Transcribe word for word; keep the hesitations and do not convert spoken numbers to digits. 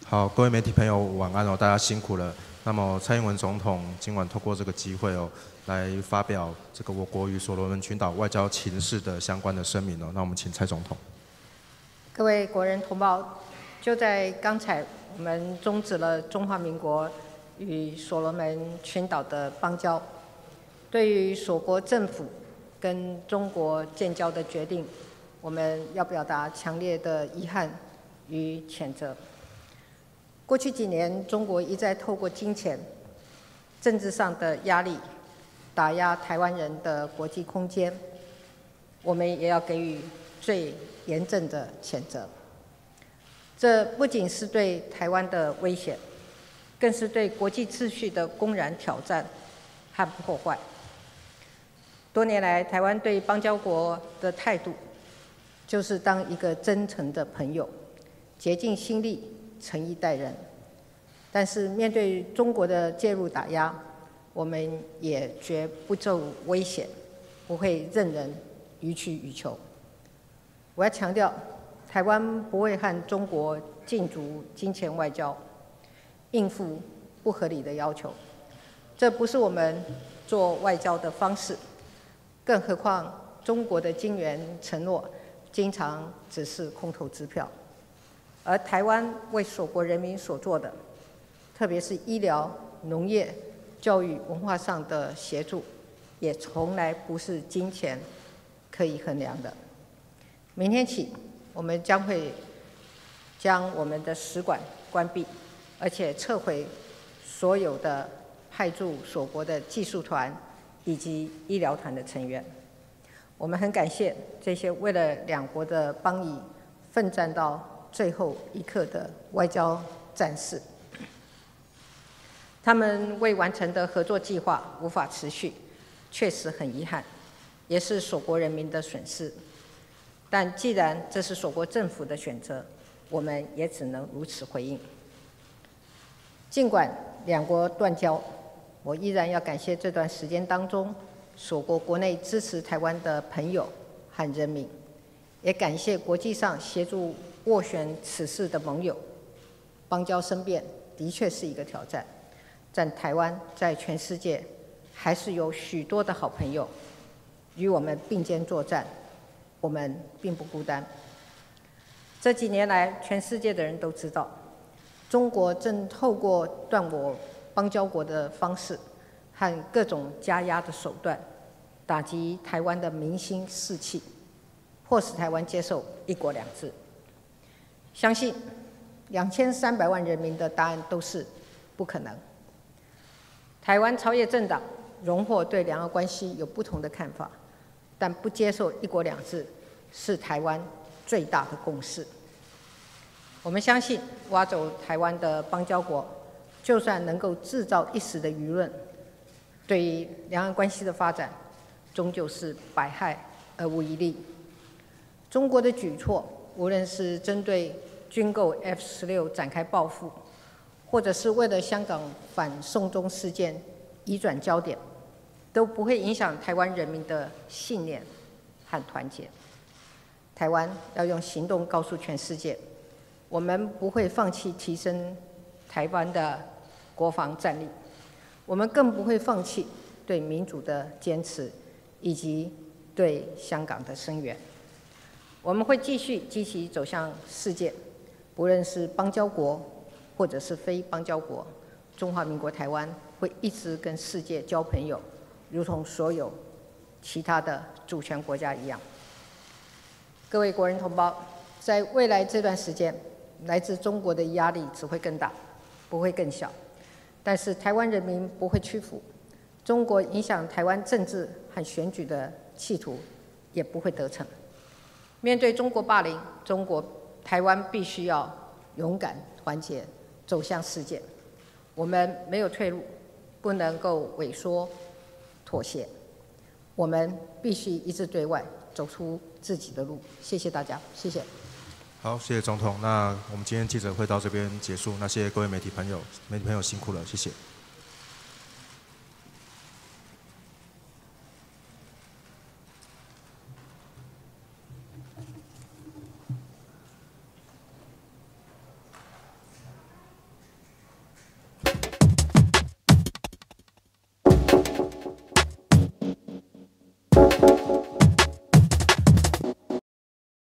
好，各位媒体朋友晚安哦，大家辛苦了。那么蔡英文总统今晚透过这个机会哦，来发表这个我国与所罗门群岛外交情势的相关的声明哦。那我们请蔡总统。 各位国人同胞，就在刚才，我们终止了中华民国与所罗门群岛的邦交。对于所国政府跟中国建交的决定，我们要表达强烈的遗憾与谴责。过去几年，中国一再透过金钱、政治上的压力，打压台湾人的国际空间，我们也要给予最严正的谴责。这不仅是对台湾的威胁，更是对国际秩序的公然挑战和破坏。多年来，台湾对邦交国的态度，就是当一个真诚的朋友，竭尽心力，诚意待人。但是面对中国的介入打压，我们也绝不受威胁，不会任人予取予求。我要强调，台湾不会和中国竞逐金钱外交，应付不合理的要求，这不是我们做外交的方式。更何况，中国的金援承诺经常只是空头支票，而台湾为所国人民所做的，特别是医疗、农业、教育、文化上的协助，也从来不是金钱可以衡量的。明天起，我们将会将我们的使馆关闭，而且撤回所有的派驻所国的技术团以及医疗团的成员。我们很感谢这些为了两国的邦谊奋战到最后一刻的外交战士。他们未完成的合作计划无法持续，确实很遗憾，也是所国人民的损失。但既然这是所国政府的选择，我们也只能如此回应。尽管两国断交，我依然要感谢这段时间当中所国国内支持台湾的朋友和人民，也感谢国际上协助斡旋此事的盟友。邦交生变的确是一个挑战，但台湾在全世界还是有许多的好朋友与我们并肩作战，我们并不孤单。这几年来，全世界的人都知道，中国正透过断我邦交国的方式和各种加压的手段，打击台湾的民心士气，迫使台湾接受一国两制。相信两千三百万人民的答案都是不可能。台湾朝野政党荣获对两岸关系有不同的看法，但不接受一国两制是台湾最大的共识。我们相信，挖走台湾的邦交国，就算能够制造一时的舆论，对于两岸关系的发展，终究是百害而无一利。中国的举措，无论是针对军购 F 十六展开报复，或者是为了香港反送中事件移转焦点，都不会影响台湾人民的信念和团结。台湾要用行动告诉全世界，我们不会放弃提升台湾的国防战力，我们更不会放弃对民主的坚持，以及对香港的声援。我们会继续积极走向世界，不论是邦交国或者是非邦交国，中华民国台湾会一直跟世界交朋友，如同所有其他的主权国家一样。各位国人同胞，在未来这段时间，来自中国的压力只会更大，不会更小。但是台湾人民不会屈服，中国影响台湾政治和选举的企图也不会得逞。面对中国霸凌，中国台湾必须要勇敢团结，走向世界。我们没有退路，不能够萎缩妥协，我们必须一致对外，走出自己的路。谢谢大家，谢谢。 好，谢谢总统。那我们今天记者会到这边结束。那谢谢各位媒体朋友，媒体朋友辛苦了，谢谢。